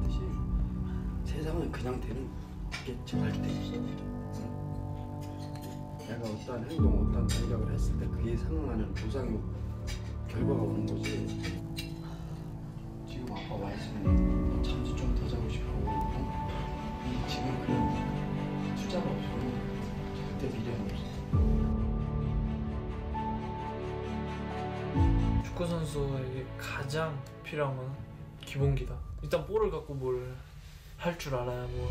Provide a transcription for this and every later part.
얘기하듯이 세상은 그냥 되는 게 절대 없어. 내가 어떠한 행동, 어떠한 전략을 했을 때 그에 상응하는 보상이 결과가 오는 거지. 지금 아빠 와 있으면 잠도 좀 더 자고 싶어. 지금 그런 투자가 없으면 절대 미래는 없어. 축구 선수에게 가장 필요한 건 기본기다. 일단 볼을 갖고 뭘 할 줄 알아야 뭐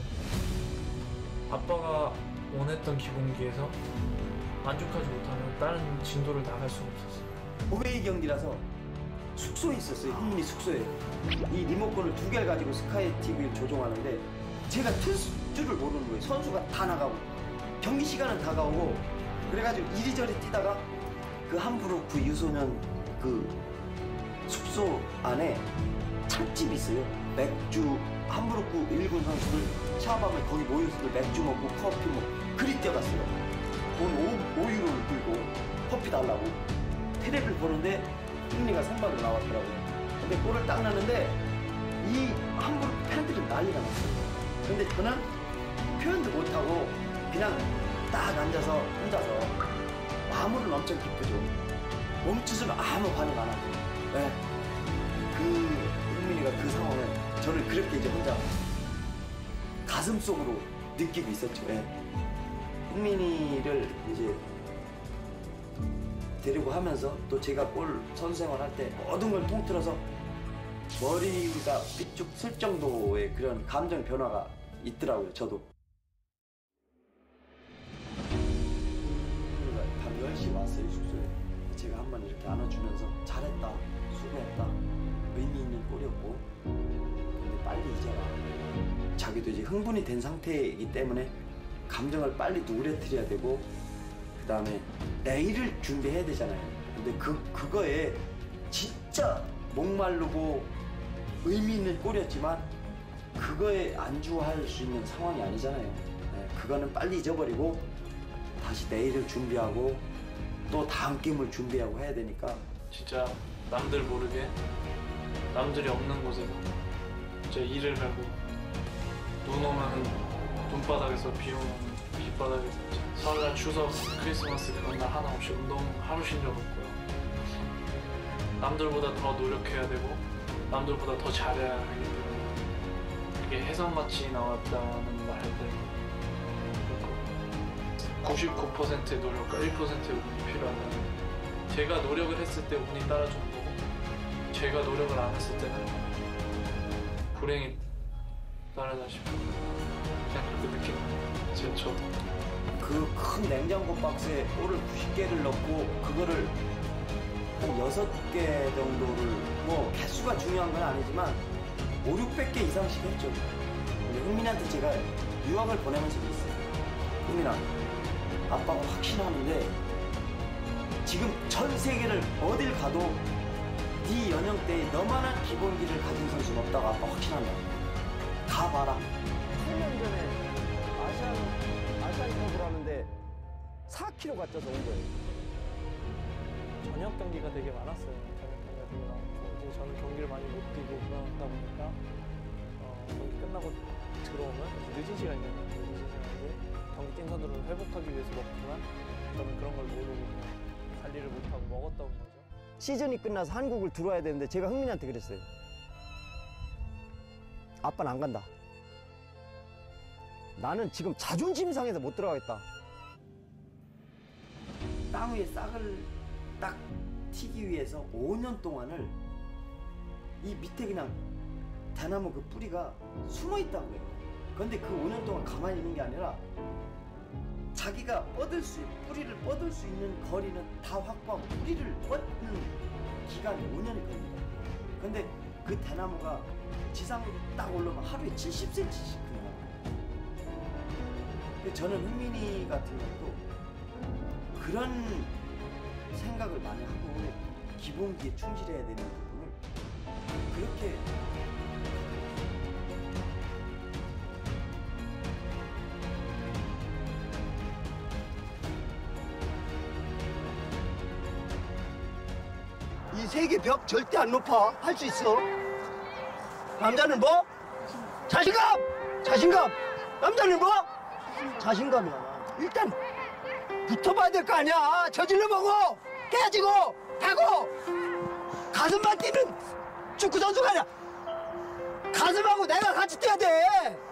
아빠가 원했던 기본기에서 만족하지 못하면 다른 진도를 나갈 수가 없었어요. 어웨이 경기라서 숙소에 있었어요. 흥민이 숙소에. 이 리모컨을 2개를 가지고 스카이 TV를 조종하는데 제가 틀 줄을 모르는 거예요. 선수가 다 나가고 경기 시간은 다가오고 그래가지고 이리저리 뛰다가 그 함부르크 유소년 그 숙소 안에 찻집이 있어요. 맥주 함부르크 1군 선수들 샤워하면 거기 모여서 맥주 먹고 커피 먹고 그리 뛰어갔어요. 돈 5유로를 들고 커피 달라고 테레비를 보는데 흥민이가 선발로 나왔더라고요. 근데 골을 딱 넣는데 이 함부르크 팬들이 난리가 났어요. 근데 저는 표현도 못하고 그냥 딱 앉아서 혼자서 마음은 엄청 기쁘죠. 몸짓으로 아무 반응 안 하고. 네. 그 흥민이가 그 상황을 저를 그렇게 이제 혼자 가슴 속으로 느끼고 있었죠. 네. 흥민이를 이제 데리고 하면서 또 제가 골 선수 생활할 때 모든 걸 통틀어서 머리가 삐쭉 쓸 정도의 그런 감정 변화가 있더라고요. 저도. 밤 10시 왔어요. 숙소에. 제가 한번 이렇게 안아주면서 잘했다, 수고했다, 의미 있는 골이었고 근데 빨리 잊어라. 자기도 이제 흥분이 된 상태이기 때문에 감정을 빨리 누그러뜨려야 되고 그 다음에 내일을 준비해야 되잖아요. 근데 그거에 진짜 목마르고 의미 있는 골이었지만 그거에 안주할 수 있는 상황이 아니잖아요. 네, 그거는 빨리 잊어버리고 다시 내일을 준비하고 또 다음 게임을 준비하고 해야 되니까 진짜 남들 모르게 남들이 없는 곳에서 진짜 일을 하고 눈 오면 눈바닥에서 비 오면 빗바닥에서 설날, 추석, 크리스마스 그런 날 하나 없이 운동 하루 쉰 적 없고요. 남들보다 더 노력해야 되고 남들보다 더 잘해야 하기 때문에 이게 해성같이 나왔다는 말 할 때 99%의 노력과 1%의 운이 필요하다는 제가 노력을 했을 때 운이 따라주는 거고 제가 노력을 안 했을 때는 불행이 따라다 싶어 그냥 그렇게 느끼는 제 저도 그 큰 냉장고 박스에 볼을 90개를 넣고 그거를 한 6개 정도를 뭐 개수가 중요한 건 아니지만 500~600개 이상씩 했죠. 근데 흥민이한테 제가 유학을 보내면 적이 있어요. 흥민아, 아빠가 확신하는데 지금 전 세계를 어딜 가도 네 연령대에 너만한 기본기를 가진 선수는 없다고 아빠 확신한다. 가봐라. 8년 전에 아시안컵을 하는데 4kg가 쪄서 온 거예요. 저녁 경기가 되게 많았어요. 저녁 경기가 되게 많고 이제 저는 경기를 많이 못 뛰고 그러다 보니까 경기 끝나고 들어오면 늦은 시간이잖아요. 늦은 시간인데 경기 뛴 선수들은 회복하기 위해서 먹지만 저는 그런 걸 모르고 관리를 못하고 먹었던 거죠. 시즌이 끝나서 한국을 들어와야 되는데 제가 흥민이한테 그랬어요. 아빠는 안 간다. 나는 지금 자존심 상해서 못 들어가겠다. 땅 위에 싹을 딱 튀기 위해서 5년 동안을 이 밑에 그냥 대나무 그 뿌리가 숨어 있다고 해요. 그런데 그 5년 동안 가만히 있는 게 아니라 자기가 뿌리를 뻗을 수 있는 거리는 다 확보하고 뿌리를 뻗는 기간이 5년이 걸립니다. 근데 그 대나무가 지상으로 딱 올라오면 하루에 70cm씩 크는 거예요. 저는 흥민이 같은 경우도 그런 생각을 많이 하고 기본기에 충실해야 되는 부분을 그렇게 이 세계 벽 절대 안 높아. 할 수 있어. 남자는 뭐? 자신감! 자신감! 남자는 뭐? 자신감이야. 일단 붙어봐야 될 거 아니야. 저질러 보고 깨지고 하고 가슴만 뛰는 축구 선수가 아니야. 가슴하고 내가 같이 뛰어야 돼.